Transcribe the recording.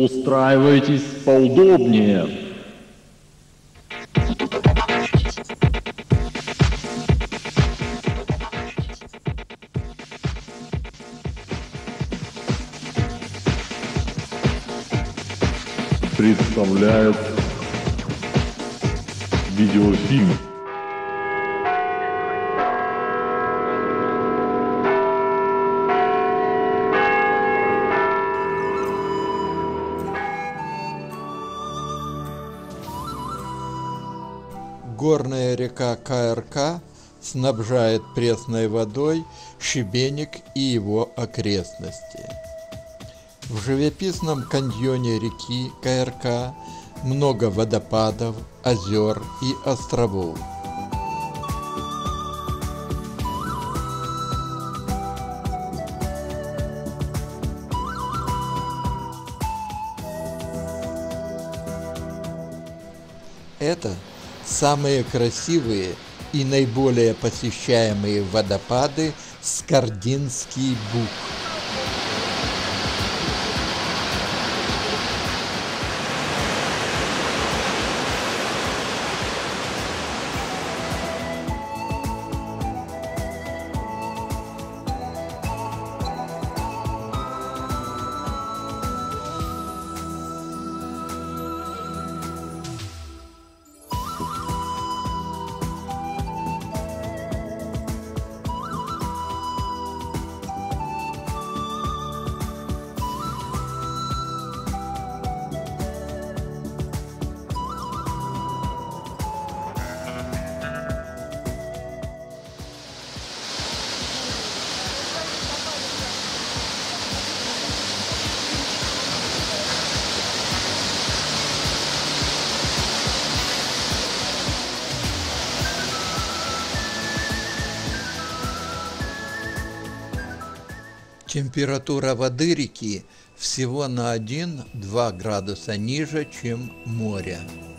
Устраивайтесь поудобнее. Представляет видеофильм. Горная река КРК снабжает пресной водой Шибеник и его окрестности. В живописном каньоне реки КРК много водопадов, озер и островов. Это самые красивые и наиболее посещаемые водопады Скардинский Буг. Температура воды реки всего на 1-2 градуса ниже, чем море.